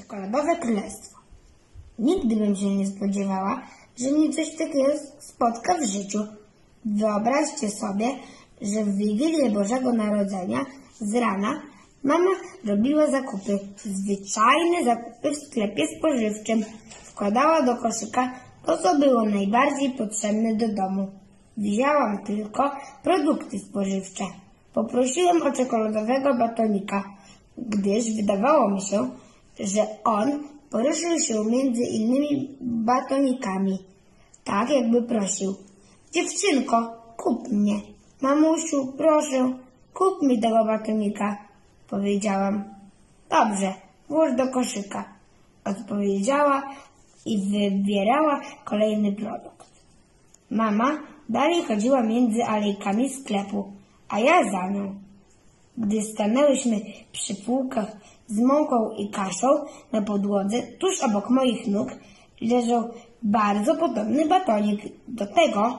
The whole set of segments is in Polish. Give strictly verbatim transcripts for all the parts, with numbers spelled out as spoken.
czekoladowe królestwo. Nigdy bym się nie spodziewała, że mnie coś takiego spotka w życiu. Wyobraźcie sobie, że w Wigilię Bożego Narodzenia z rana mama robiła zakupy, zwyczajne zakupy w sklepie spożywczym. Wkładała do koszyka to, co było najbardziej potrzebne do domu. Wzięłam tylko produkty spożywcze. Poprosiłem o czekoladowego batonika, gdyż wydawało mi się, że on poruszył się między innymi batonikami. Tak jakby prosił: dziewczynko, kup mnie. Mamusiu, proszę, kup mi tego batonika. Powiedziałam. Dobrze, włóż do koszyka. Odpowiedziała i wybierała kolejny produkt. Mama dalej chodziła między alejkami sklepu, a ja za nią. Gdy stanęłyśmy przy półkach z mąką i kaszą na podłodze, tuż obok moich nóg leżał bardzo podobny batonik do tego,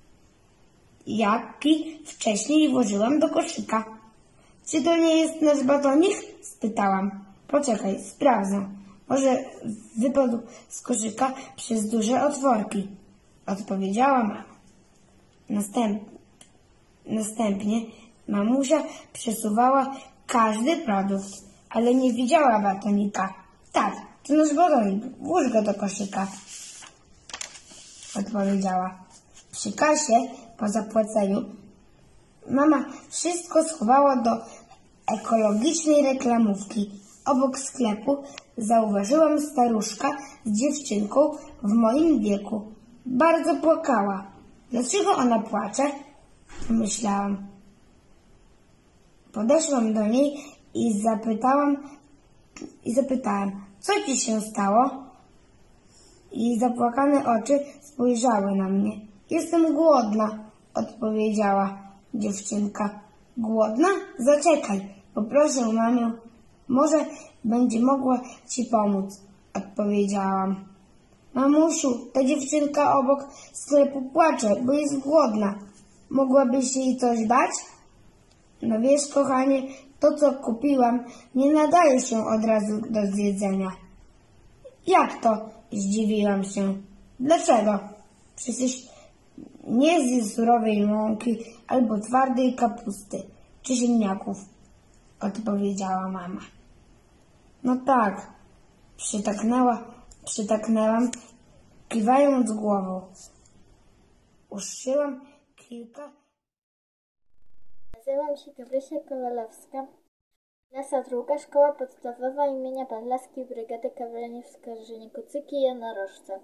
jaki wcześniej włożyłam do koszyka. Czy to nie jest nasz batonik? Spytałam. Poczekaj, sprawdzę. Może wypadł z koszyka przez duże otworki. Odpowiedziała mama. Następ... Następnie mamusia przesuwała każdy produkt, ale nie widziała batonika. Tak, to nasz batonik. Włóż go do koszyka. Odpowiedziała. Przy kasie, po zapłaceniu, mama wszystko schowała do ekologicznej reklamówki. Obok sklepu zauważyłam staruszka z dziewczynką w moim wieku. Bardzo płakała. Dlaczego ona płacze? Myślałam. Podeszłam do niej i zapytałam, i zapytałam, co ci się stało? Jej zapłakane oczy spojrzały na mnie. Jestem głodna, odpowiedziała dziewczynka. Głodna? Zaczekaj, poproszę mamę. Może będzie mogła ci pomóc, odpowiedziałam. Mamusiu, ta dziewczynka obok sklepu płacze, bo jest głodna. Mogłabyś jej coś dać? No wiesz, kochanie, to co kupiłam nie nadaje się od razu do zjedzenia. Jak to? Zdziwiłam się. Dlaczego? Przecież nie zje surowej mąki albo twardej kapusty czy ziemniaków, odpowiedziała mama. No tak, przytaknęła, przytaknęłam, kiwając głową. Uszyłam kilka. Nazywam się Gabrysia Kowalewska. Klasa druga, szkoła podstawowa imienia Podlaskiej Brygady Kawalerii w Skarżynie, Kucyki Jednorożce.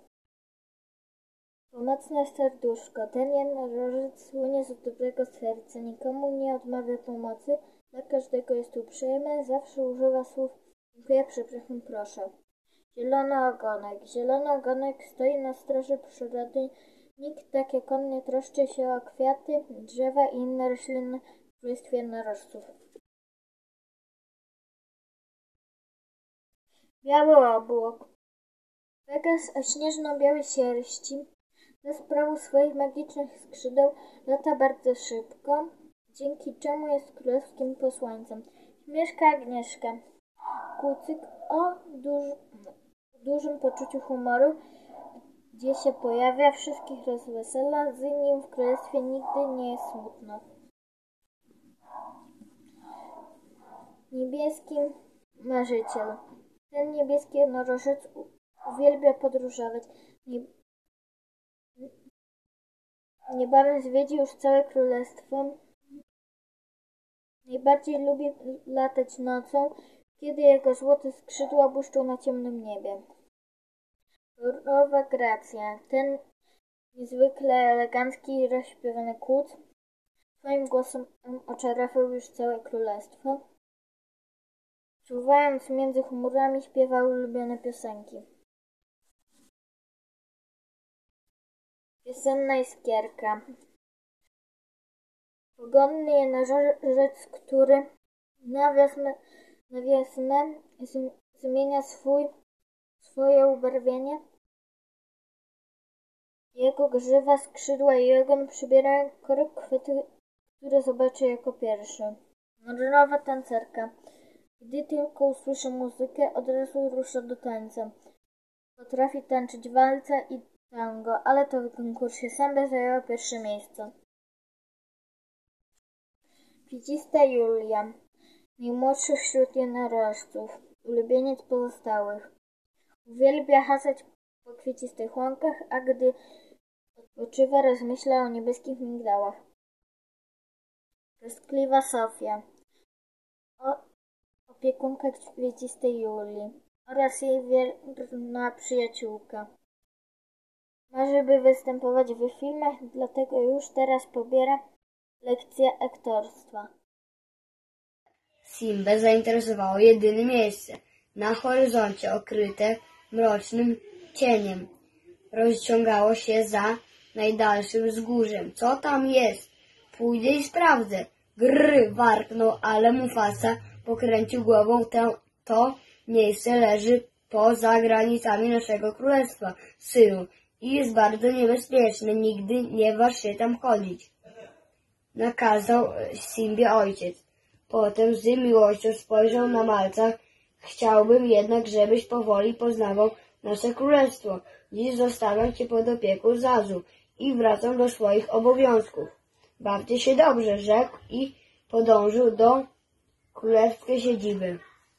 Pomocne serduszko. Ten jednorożec słynie z dobrego serca, nikomu nie odmawia pomocy, dla każdego jest uprzejmy, zawsze używa słów dziękuję, przepraszam, proszę. Zielony ogonek. Zielony ogonek stoi na straży przyrody. Nikt tak jak on nie troszczy się o kwiaty, drzewa i inne rośliny w królestwie jednorożców. Biały obłok. Pegas o śnieżno-białej sierści za sprawą swoich magicznych skrzydeł lata bardzo szybko, dzięki czemu jest królewskim posłańcem. Śmieszka Agnieszka. Kucyk o duż, dużym poczuciu humoru, gdzie się pojawia, wszystkich rozwesela, z nim w królestwie nigdy nie jest smutno. Niebieski marzyciel. Ten niebieski jednorożec uwielbia podróżować. Nie... Niebawem zwiedzi już całe królestwo. Najbardziej lubi latać nocą, kiedy jego złote skrzydła błyszczą na ciemnym niebie. Królowa Gracja. Ten niezwykle elegancki i rozśpiewany kłód swoim głosem oczarował już całe królestwo. Czuwając między chmurami, śpiewał ulubione piosenki. Piosenna iskierka. Pogodny jednorożec, który na wiosnę, na wiosnę zmienia swój, swoje ubarwienie. Jego grzywa, skrzydła i ogon przybierają kolor kwiatu, który zobaczy jako pierwszy. Różowa tancerka. Gdy tylko usłyszy muzykę, od razu rusza do tańca. Potrafi tańczyć walca i tango, ale to w konkursie samba zajęła pierwsze miejsce. Kwiecista Julia, najmłodszy wśród jednorożców, ulubieniec pozostałych. Uwielbia hasać po kwiecistych łąkach, a gdy odpoczywa, rozmyśla o niebieskich migdałach. Troskliwa Sofia, o, opiekunka kwiecistej Julii oraz jej wierna przyjaciółka. Marzy, by występować w filmach, dlatego już teraz pobiera lekcje aktorstwa. Simbę zainteresowało jedyne miejsce na horyzoncie okryte mrocznym cieniem. Rozciągało się za najdalszym wzgórzem. Co tam jest? Pójdę i sprawdzę. Grr, warknął, ale Mufasa pokręcił głową. To, to miejsce leży poza granicami naszego królestwa, synu, i jest bardzo niebezpieczne. Nigdy nie waż się tam chodzić. Nakazał Simbie ojciec. Potem z miłością spojrzał na malca. Chciałbym jednak, żebyś powoli poznawał nasze królestwo. Dziś zostawiam cię pod opieką Zazu i wracam do swoich obowiązków. Bawcie się dobrze, rzekł i podążył do królewskiej siedziby.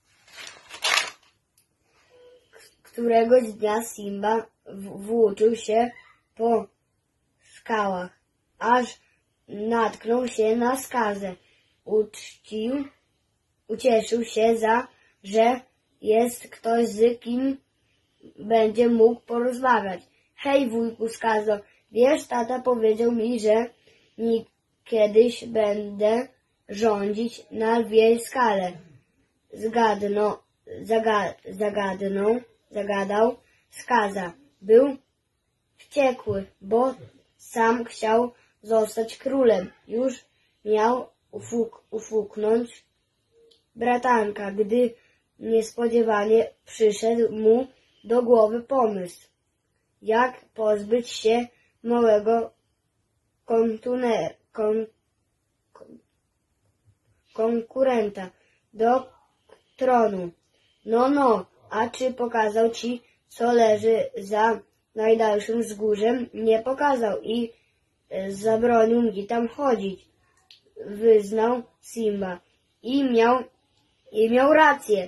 Któregoś dnia Simba włóczył się po skałach, aż natknął się na skazę. Uczcił, ucieszył się za, że jest ktoś, z kim będzie mógł porozmawiać. Hej, wujku, Skazo, wiesz, tata powiedział mi, że kiedyś będę rządzić na lwiej skale. Zgadno, zaga, zagadnął, zagadał Skaza. Był wściekły, bo sam chciał zostać królem. Już miał ufuk, ufuknąć bratanka, gdy niespodziewanie przyszedł mu do głowy pomysł, jak pozbyć się małego kontuner, kon, kon, konkurenta do tronu. No, no, a czy pokazał ci, co leży za najdalszym wzgórzem? Nie pokazał i zabronił mi tam chodzić, wyznał Simba. I miał, i miał rację.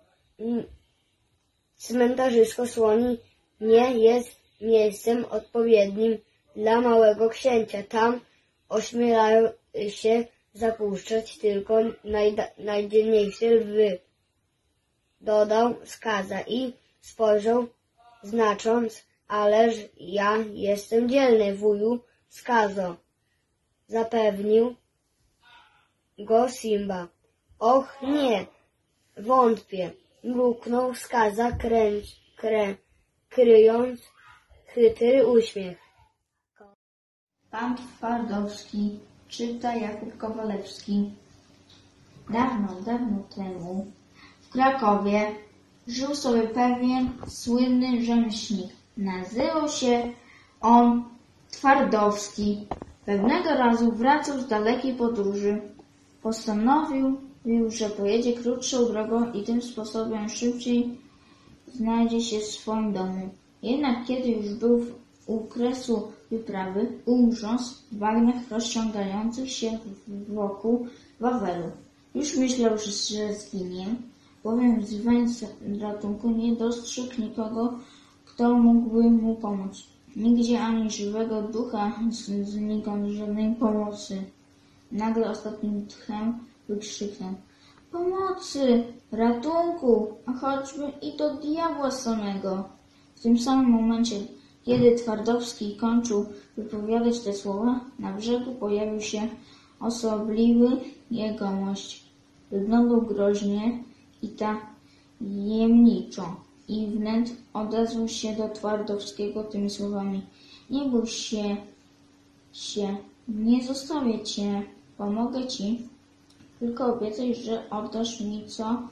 Cmentarzysko słoni nie jest miejscem odpowiednim dla małego księcia. Tam ośmielają się zapuszczać tylko najda, najdzielniejsze lwy. Dodał Skaza i spojrzał znacząc, ależ ja jestem dzielny, wuju Skazo. Zapewnił go Simba. Och nie, wątpię, mruknął Skaza, kręć, krę, kryjąc chytry uśmiech. Pan Twardowski, czyta Jakub Kowalewski. Dawno, dawno temu w Krakowie żył sobie pewien słynny rzemieślnik. Nazywał się on Twardowski. Pewnego razu wracał z dalekiej podróży. Postanowił, że pojedzie krótszą drogą i tym sposobem szybciej znajdzie się w swoim domu. Jednak kiedy już był u kresu wyprawy, ugrzązł w bagnach rozciągających się wokół Wawelu. Już myślał, że zginie, bowiem zwęc ratunku nie dostrzegł nikogo, kto mógłby mu pomóc. Nigdzie ani żywego ducha, znikąd żadnej pomocy. Nagle ostatnim tchem wykrzyknął: pomocy! Ratunku! A choćby i do diabła samego! W tym samym momencie, kiedy Twardowski kończył wypowiadać te słowa, na brzegu pojawił się osobliwy jegomość. Wyglądał groźnie i tajemniczo i wnet odezwał się do Twardowskiego tymi słowami: nie bój się, się, nie zostawię cię, pomogę ci, tylko obiecaj, że oddasz mi, co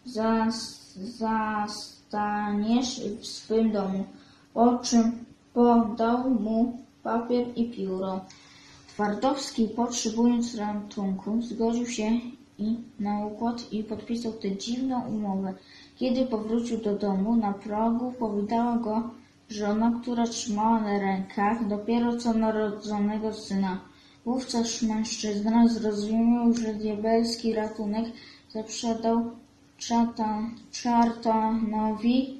zastaniesz w swym domu. Po czym podał mu papier i pióro. Twardowski, potrzebując ratunku, zgodził się i na układ i podpisał tę dziwną umowę. Kiedy powrócił do domu, na progu powitała go żona, która trzymała na rękach dopiero co narodzonego syna. Wówczas mężczyzna zrozumiał, że diabelski ratunek zaprzedał Czartanowi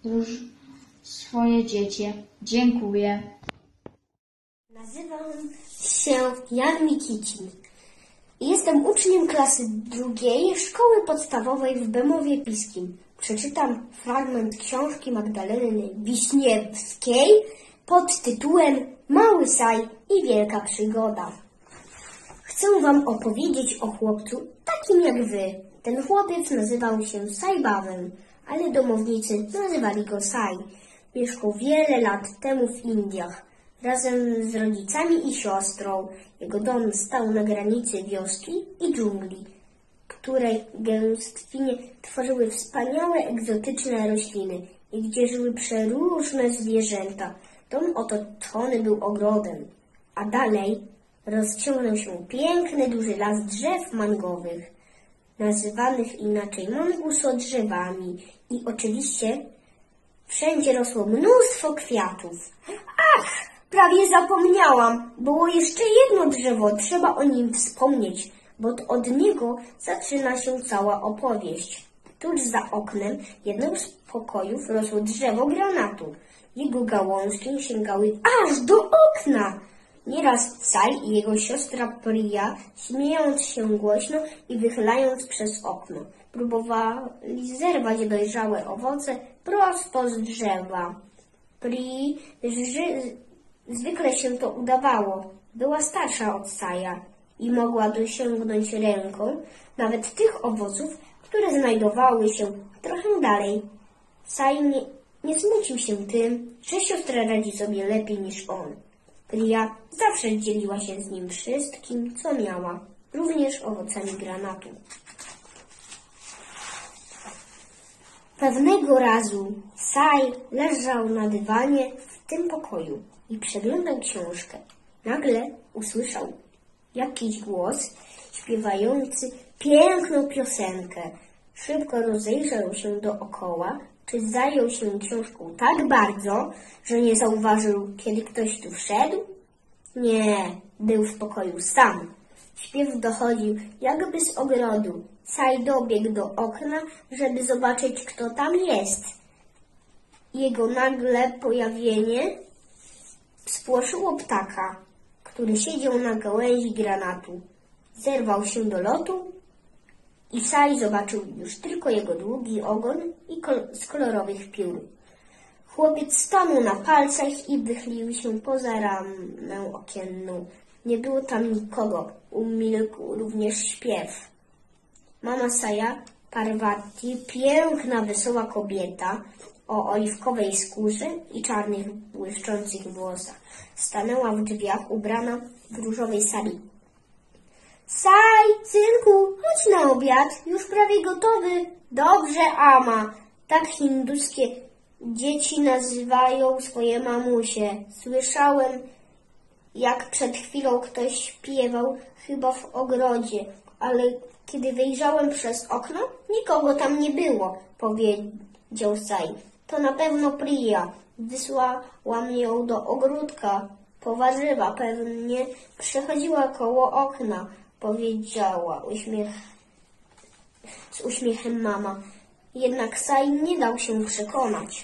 swoje dziecię. Dziękuję. Nazywam się Jan Mikicin. Jestem uczniem klasy drugiej szkoły podstawowej w Bemowie Piskim. Przeczytam fragment książki Magdaleny Wiśniewskiej pod tytułem Mały Saj i wielka przygoda. Chcę wam opowiedzieć o chłopcu takim jak wy. Ten chłopiec nazywał się Sajbawem, ale domownicy nazywali go Saj. Mieszkał wiele lat temu w Indiach, razem z rodzicami i siostrą. Jego dom stał na granicy wioski i dżungli, której gęstwinie tworzyły wspaniałe, egzotyczne rośliny i gdzie żyły przeróżne zwierzęta. Dom otoczony był ogrodem, a dalej rozciągnął się piękny, duży las drzew mangowych, nazywanych inaczej mangusodrzewami, i oczywiście wszędzie rosło mnóstwo kwiatów. Ach, prawie zapomniałam, było jeszcze jedno drzewo, trzeba o nim wspomnieć, bo od niego zaczyna się cała opowieść. Tuż za oknem jednego z pokojów rosło drzewo granatu. Jego gałązki sięgały aż do okna. Nieraz Saj i jego siostra Priya, śmiejąc się głośno i wychylając przez okno, próbowali zerwać dojrzałe owoce prosto z drzewa. Prii zwykle się to udawało. Była starsza od Saja i mogła dosięgnąć ręką nawet tych owoców, które znajdowały się trochę dalej. Saj nie, nie smucił się tym, że siostra radzi sobie lepiej niż on. Priya zawsze dzieliła się z nim wszystkim, co miała, również owocami granatu. Pewnego razu Saj leżał na dywanie w tym pokoju i przeglądał książkę. Nagle usłyszał jakiś głos śpiewający piękną piosenkę. Szybko rozejrzał się dookoła, czy zajął się książką tak bardzo, że nie zauważył, kiedy ktoś tu wszedł? Nie, był w pokoju sam. Śpiew dochodził jakby z ogrodu. Saj dobiegł do okna, żeby zobaczyć, kto tam jest. Jego nagle pojawienie spłoszyło ptaka, który siedział na gałęzi granatu. Zerwał się do lotu i Saj zobaczył już tylko jego długi ogon i kol- z kolorowych piór. Chłopiec stanął na palcach i wychylił się poza ramę okienną. Nie było tam nikogo. Umilkł również śpiew. Mama Saja, Parvati, piękna, wesoła kobieta o oliwkowej skórze i czarnych, błyszczących włosach, stanęła w drzwiach ubrana w różowej sari. Saj, synku, chodź na obiad, już prawie gotowy. Dobrze, ama. Tak hinduskie dzieci nazywają swoje mamusie. Słyszałem, jak przed chwilą ktoś śpiewał, chyba w ogrodzie, ale kiedy wyjrzałem przez okno, nikogo tam nie było, powiedział Saj. To na pewno Priya. Wysłałam ją do ogródka po warzywa, pewnie przechodziła koło okna, powiedziała uśmiech, z uśmiechem mama. Jednak Saj nie dał się przekonać.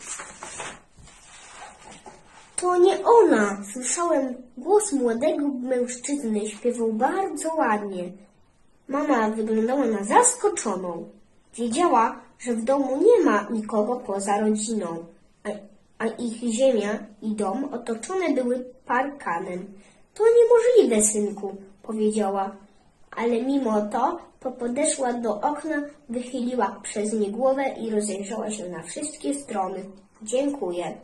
To nie ona! Słyszałem głos młodego mężczyzny, śpiewał bardzo ładnie. Mama wyglądała na zaskoczoną. Wiedziała, że w domu nie ma nikogo poza rodziną, a, a ich ziemia i dom otoczone były parkanem. To niemożliwe, synku, powiedziała, ale mimo to podeszła do okna, wychyliła przez nie głowę i rozejrzała się na wszystkie strony. Dziękuję.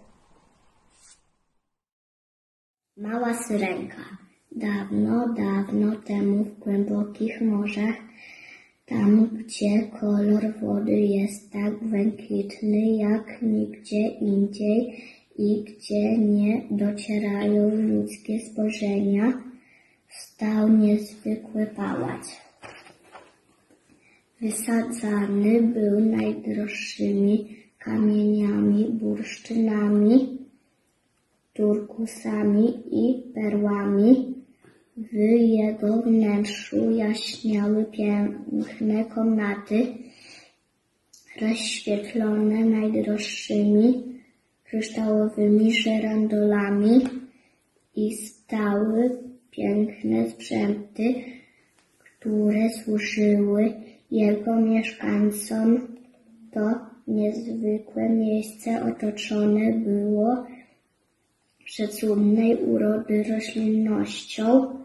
Mała syrenka. Dawno, dawno temu w głębokich morzach, tam gdzie kolor wody jest tak błękitny jak nigdzie indziej i gdzie nie docierają ludzkie spojrzenia, stał niezwykły pałac. wysadzany był najdroższymi kamieniami, bursztynami, turkusami i perłami. W jego wnętrzu jaśniały piękne komnaty, rozświetlone najdroższymi kryształowymi żerandolami i stały piękne sprzęty, które służyły jego mieszkańcom. To niezwykłe miejsce otoczone było przecudnej urody roślinnością,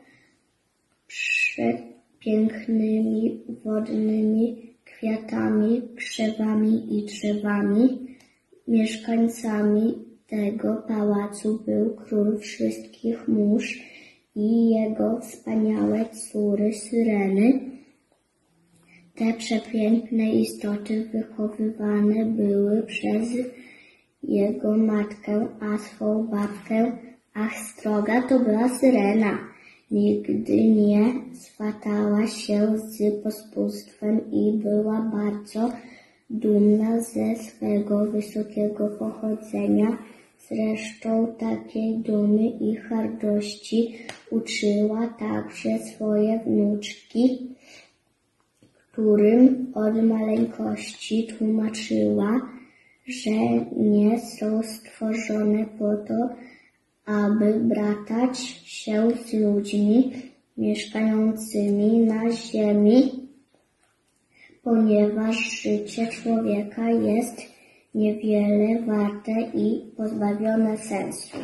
przepięknymi wodnymi kwiatami, krzewami i drzewami. Mieszkańcami tego pałacu był król wszystkich mórz i jego wspaniałe córy Syreny. Te przepiękne istoty wychowywane były przez jego matkę, a swą babkę. Ach, stroga to była Syrena. Nigdy nie swatała się z pospólstwem i była bardzo dumna ze swego wysokiego pochodzenia. Zresztą takiej dumy i hardości uczyła także swoje wnuczki, którym od maleńkości tłumaczyła, że nie są stworzone po to, aby bratać się z ludźmi mieszkającymi na ziemi, ponieważ życie człowieka jest niewiele warte i pozbawione sensu.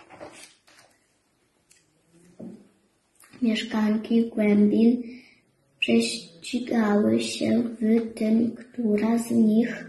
Mieszkanki głębin prześcigały się w tym, która z nich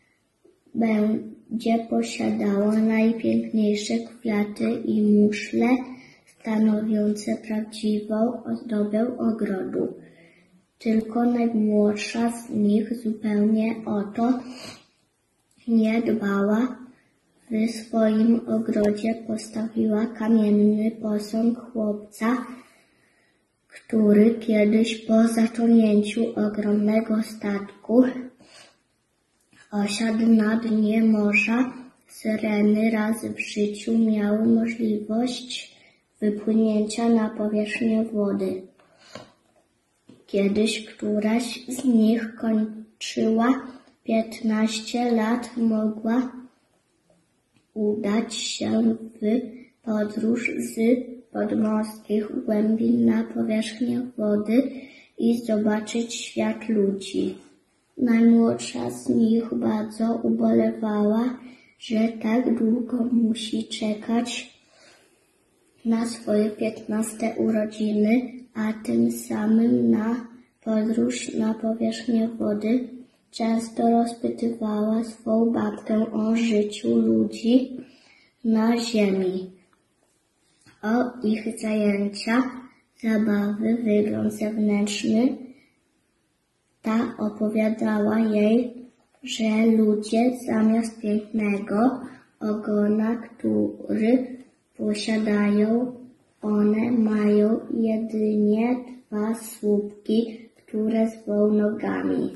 będzie posiadała najpiękniejsze kwiaty i muszle stanowiące prawdziwą ozdobę ogrodu. Tylko najmłodsza z nich zupełnie o to nie dbała. W swoim ogrodzie postawiła kamienny posąg chłopca, który kiedyś po zatonięciu ogromnego statku osiadł na dnie morza. Syreny raz w życiu miały możliwość wypłynięcia na powierzchnię wody. Kiedyś któraś z nich kończyła piętnaście lat, mogła udać się w podróż z podmorskich głębin na powierzchnię wody i zobaczyć świat ludzi. Najmłodsza z nich bardzo ubolewała, że tak długo musi czekać na swoje piętnaste urodziny, a tym samym na podróż na powierzchnię wody. Często rozpytywała swą babkę o życiu ludzi na ziemi, o ich zajęcia, zabawy, wygląd zewnętrzny. Ta opowiadała jej, że ludzie zamiast pięknego ogona, który posiadają, one mają jedynie dwa słupki, które zwą nogami.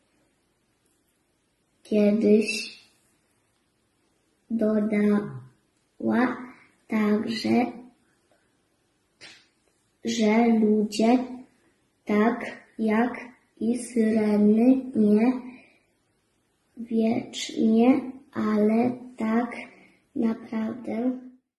Kiedyś dodała także, że ludzie, tak jak i syreny, nie wiecznie, ale tak naprawdę.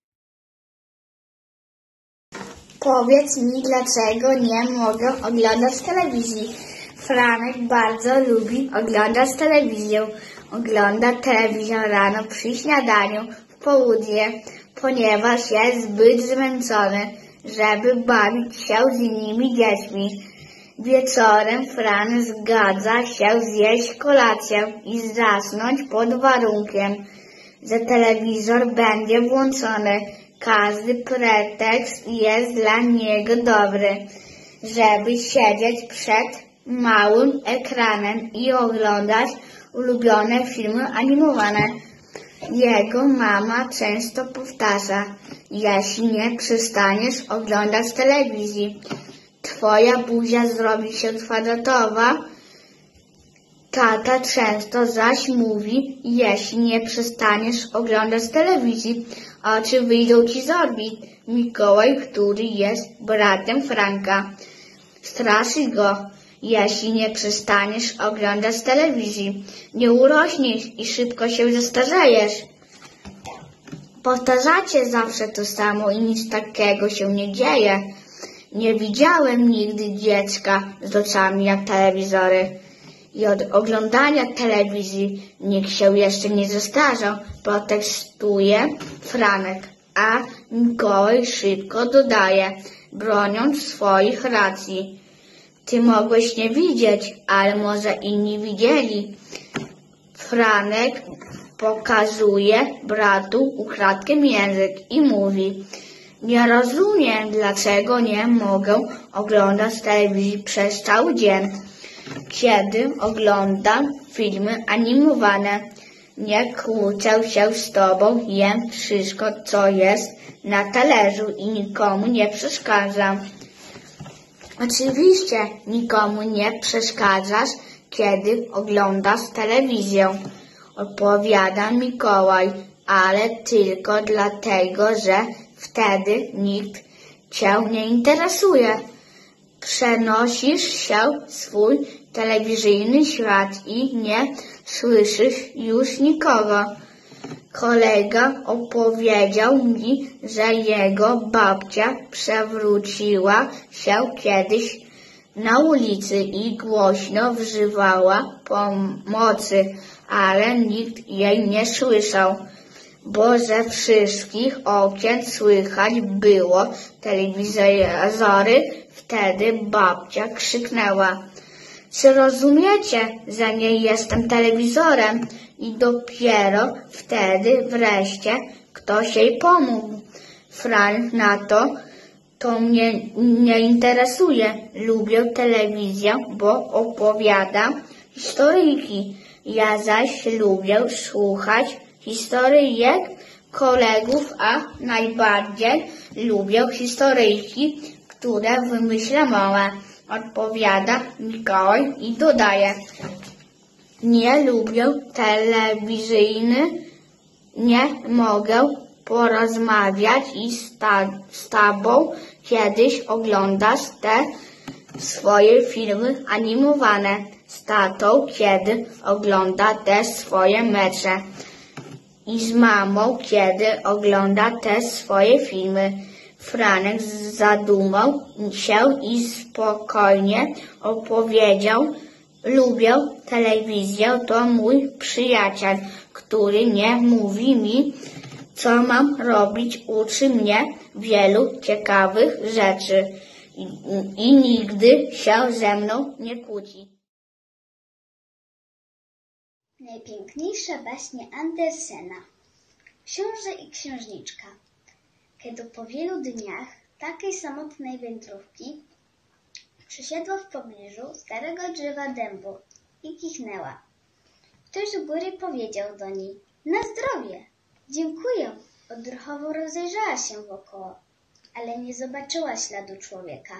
Powiedz mi, dlaczego nie mogę oglądać telewizji? Franek bardzo lubi oglądać telewizję. Ogląda telewizję rano przy śniadaniu, w południe, ponieważ jest zbyt zmęczony, żeby bawić się z innymi dziećmi. Wieczorem Fran zgadza się zjeść kolację i zasnąć pod warunkiem, że telewizor będzie włączony. Każdy pretekst jest dla niego dobry, żeby siedzieć przed małym ekranem i oglądać ulubione filmy animowane. Jego mama często powtarza: jeśli nie przestaniesz oglądać telewizji, twoja buzia zrobi się kwadratowa Tata często zaś mówi, jeśli nie przestaniesz oglądać telewizji, oczy wyjdą ci z orbit. Mikołaj, który jest bratem Franka, straszy go, jeśli nie przestaniesz oglądać telewizji. Nie urośniesz i szybko się zestarzejesz. Powtarzacie zawsze to samo i nic takiego się nie dzieje. Nie widziałem nigdy dziecka z oczami jak telewizory. I od oglądania telewizji nikt się jeszcze nie zestarzał, protestuje Franek, a Mikołaj szybko dodaje, broniąc swoich racji. Ty mogłeś nie widzieć, ale może inni widzieli. Franek pokazuje bratu ukradkiem język i mówi, nie rozumiem, dlaczego nie mogę oglądać telewizji przez cały dzień, kiedy oglądam filmy animowane. Nie kłócę się z tobą, jem wszystko, co jest na talerzu i nikomu nie przeszkadzam. Oczywiście nikomu nie przeszkadzasz, kiedy oglądasz telewizję, odpowiada Mikołaj, ale tylko dlatego, że wtedy nikt cię nie interesuje. Przenosisz się w swój telewizyjny świat i nie słyszysz już nikogo. Kolega opowiedział mi, że jego babcia przewróciła się kiedyś na ulicy i głośno wzywała pomocy, ale nikt jej nie słyszał, bo ze wszystkich okien słychać było telewizory. Wtedy babcia krzyknęła, czy rozumiecie, że nie jestem telewizorem? I dopiero wtedy wreszcie ktoś jej pomógł. Frank na to, to mnie nie interesuje. Lubię telewizję, bo opowiada historyjki. Ja zaś lubię słuchać historyjek kolegów, a najbardziej lubię historyjki, które wymyśla mama, odpowiada Mikołaj i dodaje, nie lubię telewizyjny, nie mogę porozmawiać i z, ta, z tobą kiedyś oglądasz te swoje filmy animowane, z tatą kiedy ogląda te swoje mecze i z mamą kiedy ogląda te swoje filmy. Franek zadumał się i spokojnie opowiedział, lubię telewizję, to mój przyjaciel, który nie mówi mi, co mam robić, uczy mnie wielu ciekawych rzeczy i, i nigdy się ze mną nie kłóci. Najpiękniejsza baśnie Andersena. Książę i księżniczka. Kiedy po wielu dniach takiej samotnej wędrówki przysiadła w pobliżu starego drzewa dębu i kichnęła. Ktoś z góry powiedział do niej, na zdrowie. Dziękuję. Odruchowo rozejrzała się wokoło, ale nie zobaczyła śladu człowieka.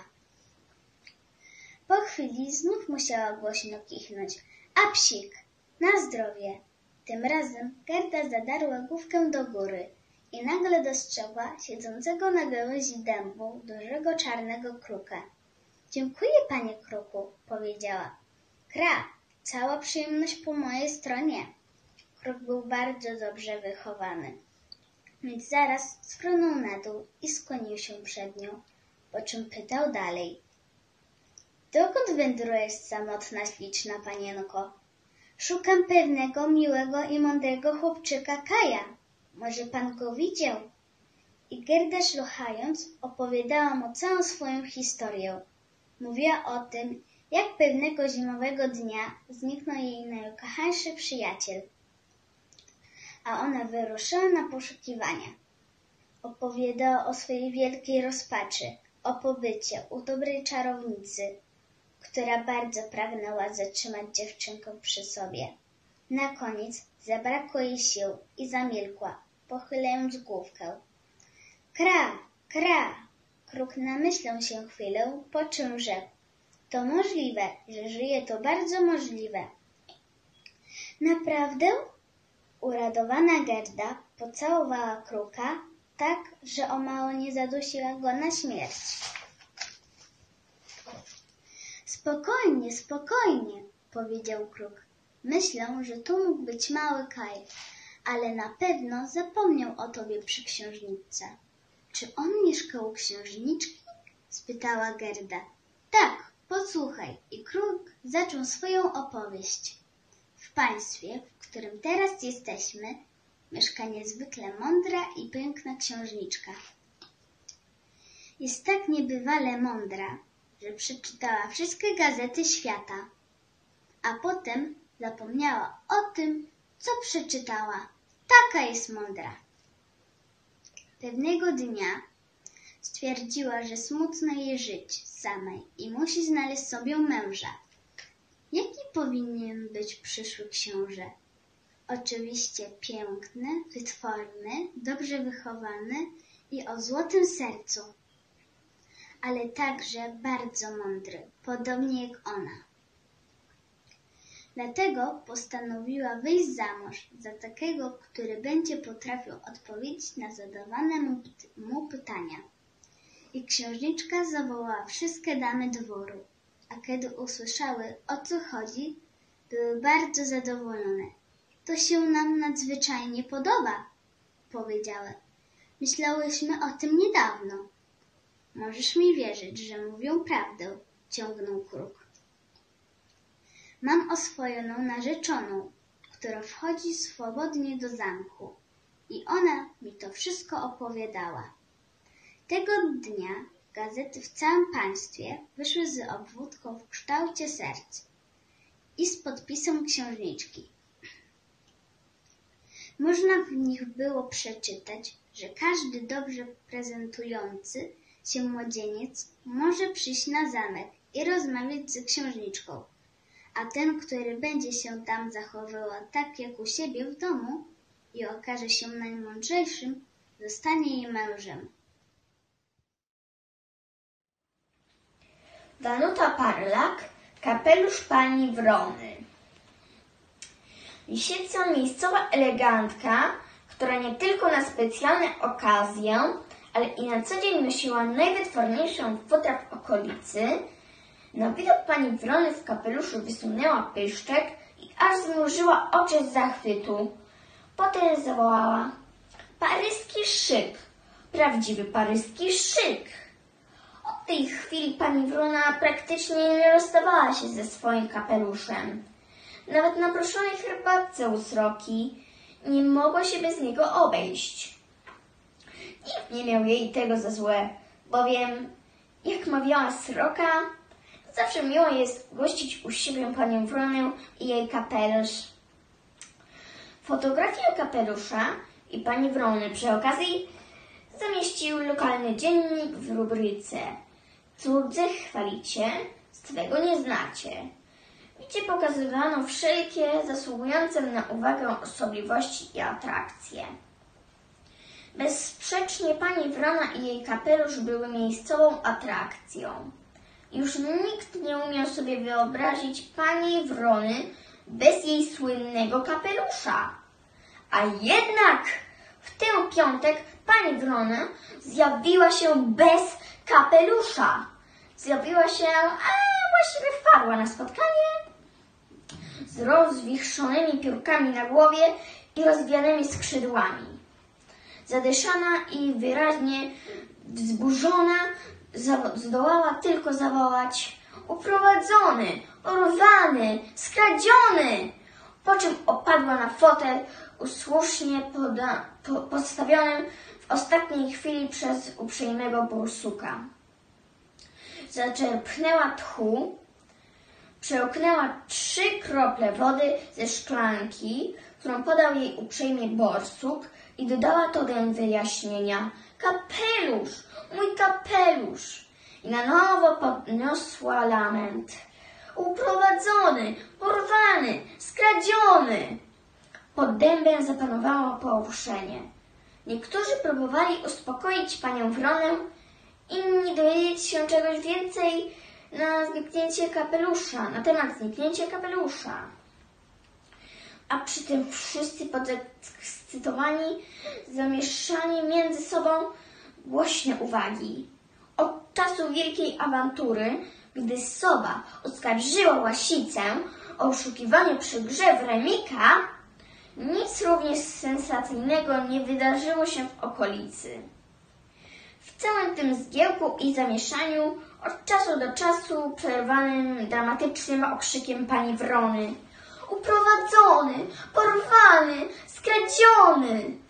Po chwili znów musiała głośno kichnąć, a psik, na zdrowie. Tym razem Gerda zadarła główkę do góry i nagle dostrzegła siedzącego na gałęzi dębu dużego czarnego kruka. Dziękuję, panie kruku, powiedziała. Kra, cała przyjemność po mojej stronie. Kruk był bardzo dobrze wychowany, więc zaraz sfrunął na dół i skłonił się przed nią, po czym pytał dalej. Dokąd wędrujesz, samotna, śliczna panienko? Szukam pewnego miłego i mądrego chłopczyka Kaja. Może pan go widział? I Gerda, szlochając, opowiadała mu całą swoją historię. Mówiła o tym, jak pewnego zimowego dnia zniknął jej najukochańszy przyjaciel, a ona wyruszyła na poszukiwania. Opowiadała o swojej wielkiej rozpaczy, o pobycie u dobrej czarownicy, która bardzo pragnęła zatrzymać dziewczynkę przy sobie. Na koniec zabrakło jej sił i zamilkła, pochylając główkę. Kra, kra! Kruk namyślał się chwilę, po czym rzekł. To możliwe, że żyje, to bardzo możliwe. Naprawdę? Uradowana Gerda pocałowała kruka tak, że o mało nie zadusiła go na śmierć. Spokojnie, spokojnie, powiedział kruk. Myślę, że tu mógł być mały Kaj, ale na pewno zapomniał o tobie przy księżniczce. Czy on mieszkał u księżniczki? Spytała Gerda. Tak, posłuchaj. I kruk zaczął swoją opowieść. W państwie, w którym teraz jesteśmy, mieszka niezwykle mądra i piękna księżniczka. Jest tak niebywale mądra, że przeczytała wszystkie gazety świata, a potem zapomniała o tym, co przeczytała. Taka jest mądra. Pewnego dnia stwierdziła, że smutno jej żyć samej i musi znaleźć sobie męża. Jaki powinien być przyszły książę? Oczywiście piękny, wytworny, dobrze wychowany i o złotym sercu, ale także bardzo mądry, podobnie jak ona. Dlatego postanowiła wyjść za mąż za takiego, który będzie potrafił odpowiedzieć na zadawane mu, mu pytania. I księżniczka zawołała wszystkie damy dworu, a kiedy usłyszały, o co chodzi, były bardzo zadowolone. To się nam nadzwyczajnie podoba, powiedziały. Myślałyśmy o tym niedawno. Możesz mi wierzyć, że mówią prawdę, ciągnął kruk. Mam oswojoną narzeczoną, która wchodzi swobodnie do zamku i ona mi to wszystko opowiadała. Tego dnia gazety w całym państwie wyszły z obwódką w kształcie serc i z podpisem księżniczki. Można w nich było przeczytać, że każdy dobrze prezentujący się młodzieniec może przyjść na zamek i rozmawiać z księżniczką, a ten, który będzie się tam zachowywał tak jak u siebie w domu i okaże się najmądrzejszym, zostanie jej mężem. Danuta Parlak, kapelusz pani Wrony. Lisica, miejscowa elegantka, która nie tylko na specjalne okazje, ale i na co dzień nosiła najwytworniejszą futrę w okolicy, na widok pani Wrony w kapeluszu wysunęła pyszczek i aż zmrużyła oczy z zachwytu. Potem zawołała: paryski szyk, prawdziwy paryski szyk. Od tej chwili pani Wrona praktycznie nie rozstawała się ze swoim kapeluszem. Nawet na proszonej herbatce u Sroki nie mogła się bez niego obejść. Nikt nie miał jej tego za złe, bowiem, jak mawiała Sroka, zawsze miło jest gościć u siebie panią Wronę i jej kapelusz. Fotografię kapelusza i pani Wrony przy okazji zamieścił lokalny dziennik w rubryce Cudze chwalicie, swego nie znacie, gdzie pokazywano wszelkie zasługujące na uwagę osobliwości i atrakcje. Bezsprzecznie pani Wrona i jej kapelusz były miejscową atrakcją. Już nikt nie umiał sobie wyobrazić pani Wrony bez jej słynnego kapelusza. A jednak w ten piątek pani Wrona zjawiła się bez kapelusza. Zjawiła się, a właściwie wpadła na spotkanie z rozwichrzonymi piórkami na głowie i rozwianymi skrzydłami. Zadyszana i wyraźnie wzburzona, zdołała tylko zawołać: uprowadzony, porwany, skradziony! Po czym opadła na fotel usłusznie poda, po, postawionym w ostatniej chwili przez uprzejmego borsuka. Zaczerpnęła tchu, przełknęła trzy krople wody ze szklanki, którą podał jej uprzejmie borsuk, i dodała tonem wyjaśnienia: kapelusz, mój kapelusz! I na nowo podniosła lament: uprowadzony, porwany, skradziony! Pod dębem zapanowało poruszenie. Niektórzy próbowali uspokoić panią Wronę, inni dowiedzieć się czegoś więcej na zniknięcie kapelusza, na temat zniknięcia kapelusza. a przy tym wszyscy podekscytowani, zamieszani między sobą głośne uwagi. Od czasu wielkiej awantury, gdy sowa oskarżyła łasicę o oszukiwanie przy grze w remika, nic równie sensacyjnego nie wydarzyło się w okolicy. W całym tym zgiełku i zamieszaniu, od czasu do czasu przerwanym dramatycznym okrzykiem pani Wrony: uprowadzony, porwany, skradziony!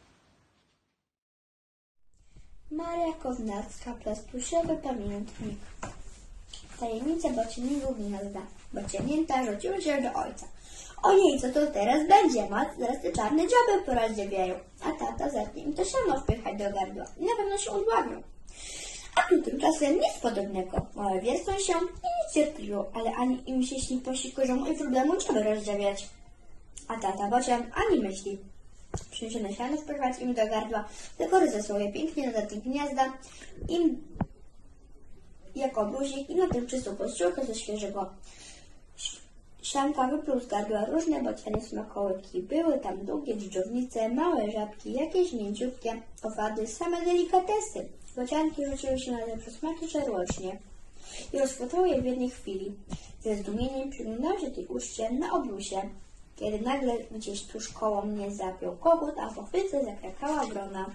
Maria Kownacka, Plastusiowy pamiętnik. Tajemnica bocianiego gniazda. Bocianięta rzuciły się do ojca. Ojej, co to teraz będzie? Mat, zaraz te czarne dzioby porozdziewiają. A tata zacznie im to siano wpychać do gardła i na pewno się udławią. A tu tymczasem nic podobnego. Małe wiercą się i nic cierpliło, ale ani im się śni posiłku, że mój problemu dzioby rozdziawiać. A tata bocian ani myśli. Przyniesiono siano wpychać im do gardła, tylko rozesłał je pięknie na zatek gniazda im jako bluzik i na tym czystą pościelkę ze świeżego sianka wypluł z gardła różne bocianie smakołyki. Były tam długie dżdżownice, małe żabki, jakieś mięciutkie owady, same delikatesy. Bocianki rzuciły się na te przysmaki żarłocznie i rozchwytały je w jednej chwili. Ze zdumieniem przyglądały się tej uczcie na obrusie, kiedy nagle gdzieś tuż koło mnie zapiął kogut, a po chwilce zakrakała wrona.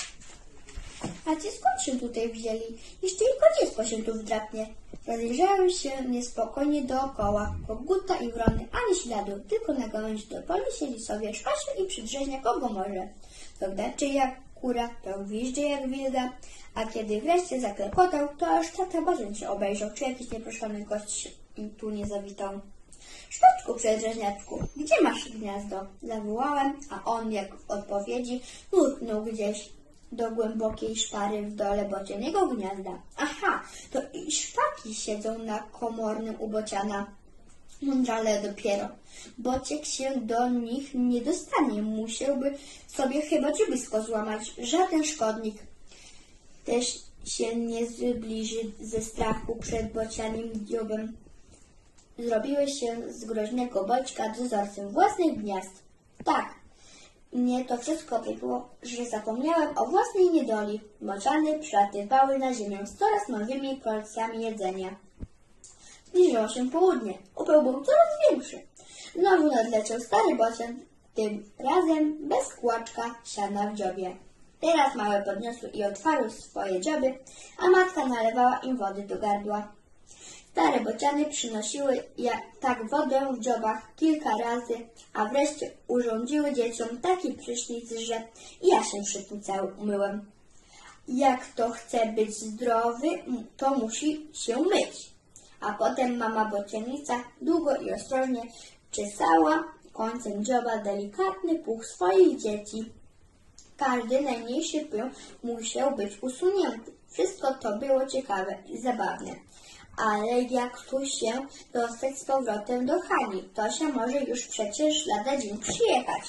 A ci skąd się tutaj wzięli? Jeszcze tylko dziecko się tu wdrapnie. Rozejrzałem się niespokojnie dookoła. Koguta i wrony ani śladu, tylko na gałęzi do poli siedzi sobie szpasiu i przydrzeźnia kogo może. To gdaczy jak kura, to gwizdże jak wilga, a kiedy wreszcie zaklepotał, to aż tata Bożen się obejrzał, czy jakiś nieproszony gość tu nie zawitał. Szpaczku, przedrzeźniaczku, gdzie masz gniazdo? Zawołałem, a on jak w odpowiedzi nurknął gdzieś do głębokiej szpary w dole bocianiego gniazda. Aha, to i szpaki siedzą na komornym u bociana. Mądrale dopiero. Bociek się do nich nie dostanie. Musiałby sobie chyba dziubisko złamać. Żaden szkodnik też się nie zbliży ze strachu przed bocianim dziobem. Zrobiłeś się z groźnego boćka dozorcą własnych gniazd. Tak, mnie to wszystko było, że zapomniałem o własnej niedoli. Bociany przelatywały na ziemię z coraz nowymi porcjami jedzenia. Zbliżyło się południe. Upał był coraz większy. Znowu nadleciał stary bocian, tym razem bez kłaczka siana w dziobie. Teraz małe podniosły i otwarły swoje dzioby, a matka nalewała im wody do gardła. Stare bociany przynosiły jak, tak wodę w dziobach kilka razy, a wreszcie urządziły dzieciom taki prysznic, że ja się przy tym cały umyłem. Jak to chce być zdrowy, to musi się myć. A potem mama bocianica długo i ostrożnie czesała końcem dzioba delikatny puch swoich dzieci. Każdy najmniejszy pył musiał być usunięty. Wszystko to było ciekawe i zabawne. Ale jak tu się dostać z powrotem do Hani? Tosia może już przecież lada dzień przyjechać.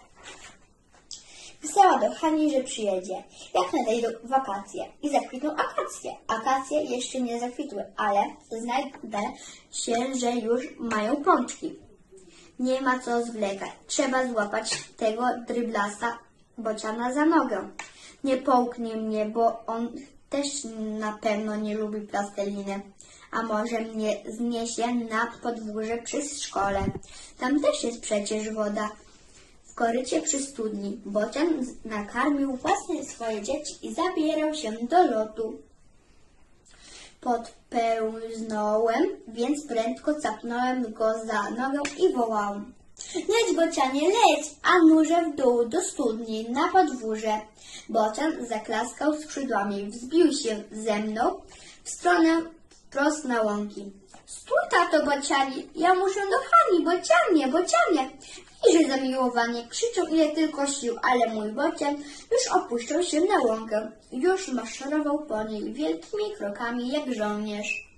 Pisała do Hani, że przyjedzie, jak nadejdą wakacje i zakwitną akacje. Akacje jeszcze nie zakwitły, ale znajdę się, że już mają pączki. Nie ma co zwlekać. Trzeba złapać tego dryblasa bociana za nogę. Nie połknie mnie, bo on też na pewno nie lubi plasteliny. A może mnie zniesie na podwórze przy szkole. Tam też jest przecież woda. W korycie przy studni bocian nakarmił własne swoje dzieci i zabierał się do lotu. Podpełznąłem, więc prędko capnąłem go za nogę i wołałem: leć, bocianie, leć, a nurze w dół do studni, na podwórze. Bocian zaklaskał skrzydłami, wzbił się ze mną w stronę prost na łąki. Stój, tato, bocianie, ja muszę do Hani, bocianie, bocianie. I że zamiłowanie krzyczą ile tylko sił, ale mój bocian już opuszczał się na łąkę. Już maszerował po niej wielkimi krokami jak żołnierz.